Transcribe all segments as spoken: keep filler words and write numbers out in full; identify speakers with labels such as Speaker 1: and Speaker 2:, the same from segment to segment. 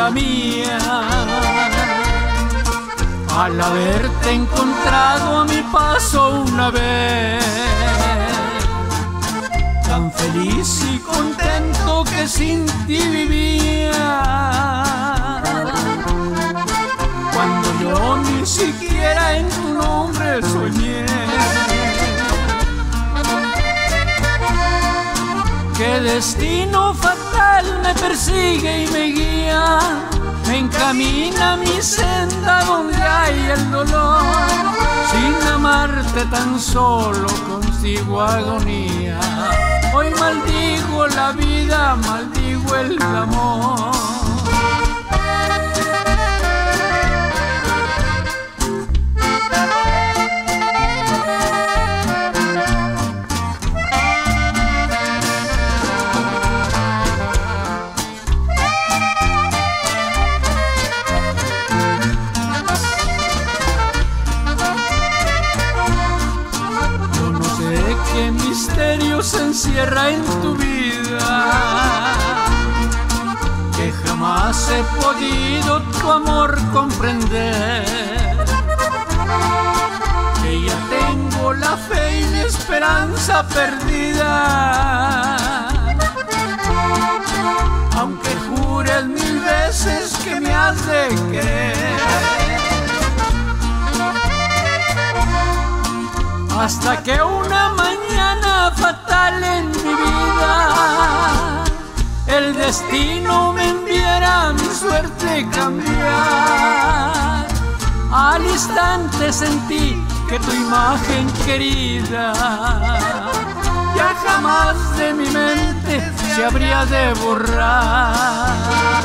Speaker 1: vida mía. Al haberte encontrado a mi paso una vez, tan feliz y contento que sin ti vivía, cuando yo ni siquiera en tu nombre soñé. Qué destino fatal me persigue y me guía, me encamina a mi senda donde hay el dolor. Sin amarte tan solo consigo agonía. Hoy maldigo la vida, maldigo el amor. ¿Qué misterio se encierra en tu vida? Que jamás he podido tu amor comprender. Que ya tengo la fe y mi esperanza perdida, aunque jures mil veces que me has de querer. Hasta que una mañana fatal en mi vida el destino me enviara mi suerte cambiar. Al instante sentí que tu imagen querida ya jamás de mi mente se habría de borrar.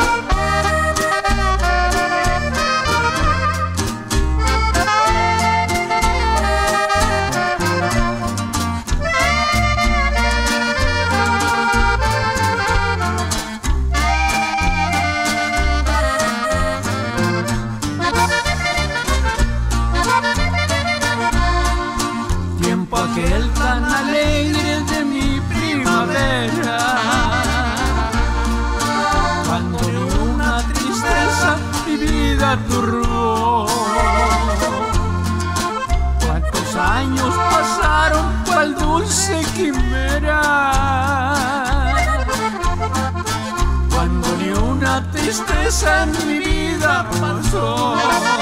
Speaker 1: Aquel tan alegre de mi primavera, cuando ni una tristeza mi vida turbó. Cuántos años pasaron cual dulce quimera, cuando ni una tristeza en mi vida pasó.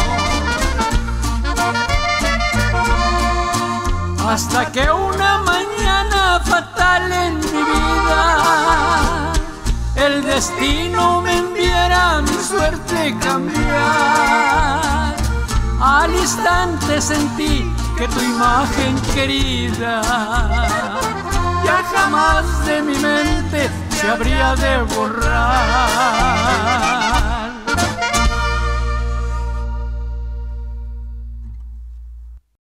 Speaker 1: Hasta que una mañana fatal en mi vida el destino me enviara mi suerte cambiar. Al instante sentí que tu imagen querida ya jamás de mi mente se habría de borrar.